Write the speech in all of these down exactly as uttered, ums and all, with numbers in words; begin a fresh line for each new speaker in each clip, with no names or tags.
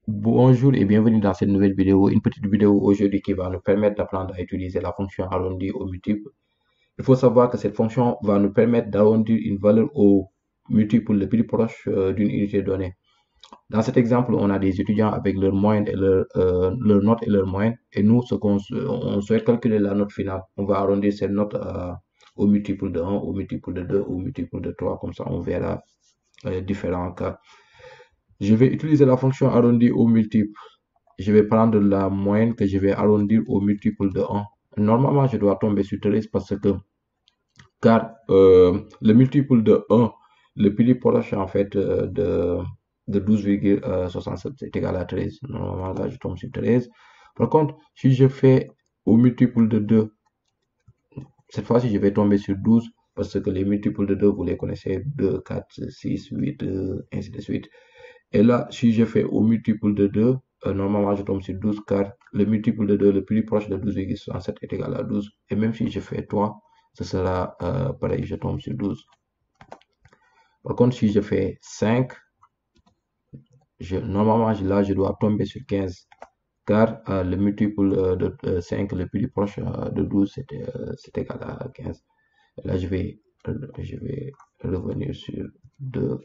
Bonjour et bienvenue dans cette nouvelle vidéo, une petite vidéo aujourd'hui qui va nous permettre d'apprendre à utiliser la fonction arrondi au multiple. Il faut savoir que cette fonction va nous permettre d'arrondir une valeur au multiple le plus proche euh, d'une unité donnée. Dans cet exemple, on a des étudiants avec leur moyenne et leur, euh, leur note et leur moyenne, et nous, ce qu'on on souhaite calculer la note finale. On va arrondir cette note euh, au multiple de un, au multiple de deux, au multiple de trois, comme ça on verra euh, différents cas. Je vais utiliser la fonction arrondi au multiple. Je vais prendre la moyenne que je vais arrondir au multiple de un. Normalement, je dois tomber sur treize parce que, car euh, le multiple de un, le plus proche en fait euh, de, de douze virgule soixante-sept est égal à treize. Normalement, là, je tombe sur treize. Par contre, si je fais au multiple de deux, cette fois-ci, je vais tomber sur douze parce que les multiples de deux, vous les connaissez, deux, quatre, six, huit, ainsi de suite. Et là, si je fais au multiple de deux, euh, normalement je tombe sur douze car le multiple de deux le plus proche de douze virgule soixante-sept est égal à douze. Et même si je fais trois, ce sera euh, pareil, je tombe sur douze. Par contre, si je fais cinq, je, normalement là je dois tomber sur quinze car euh, le multiple euh, de euh, cinq le plus proche euh, de douze c'est égal à quinze. Et là je vais, je vais revenir sur deux.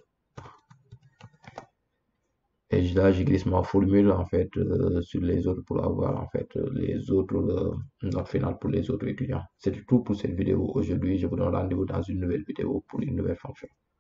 Et là, je glisse ma formule en fait euh, sur les autres pour avoir en fait les autres euh, notes finales pour les autres étudiants. C'est tout pour cette vidéo aujourd'hui. Je vous donne rendez-vous dans une nouvelle vidéo pour une nouvelle fonction.